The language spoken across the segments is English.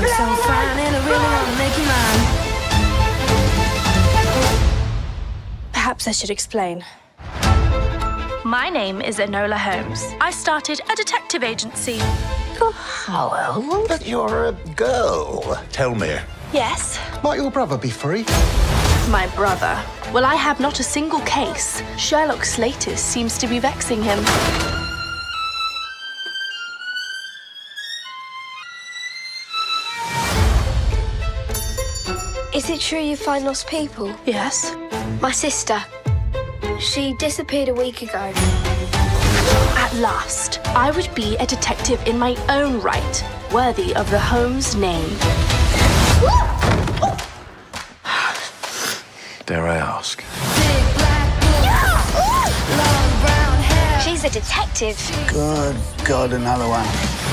look so fine and I really want to make you mine. Perhaps I should explain. My name is Enola Holmes. I started a detective agency. Hello, but you're a girl. Tell me, Yes, might your brother be free? my brother. Well, I have not a single case. Sherlock Slater seems to be vexing him. Is it true you find lost people? Yes? My sister. She disappeared a week ago. At last, I would be a detective in my own right, worthy of the Holmes name. Dare I ask? She's a detective. Good God, another one.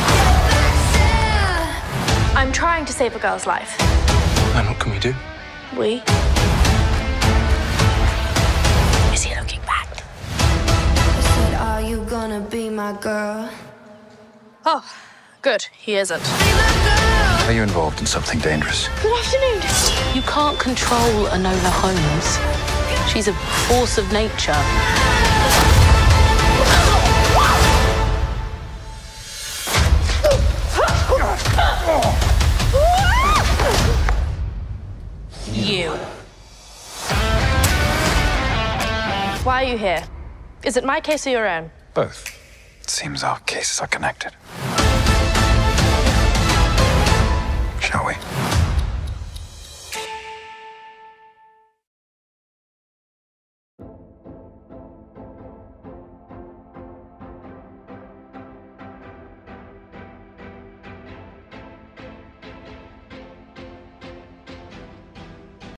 I'm trying to save a girl's life. And what can we do? We? Is he looking back? I said, are you gonna be my girl? Oh, good. He isn't. Are you involved in something dangerous? Good afternoon. You can't control Enola Holmes. She's a force of nature. You. Why are you here? Is it my case or your own? Both. It seems our cases are connected. Shall we?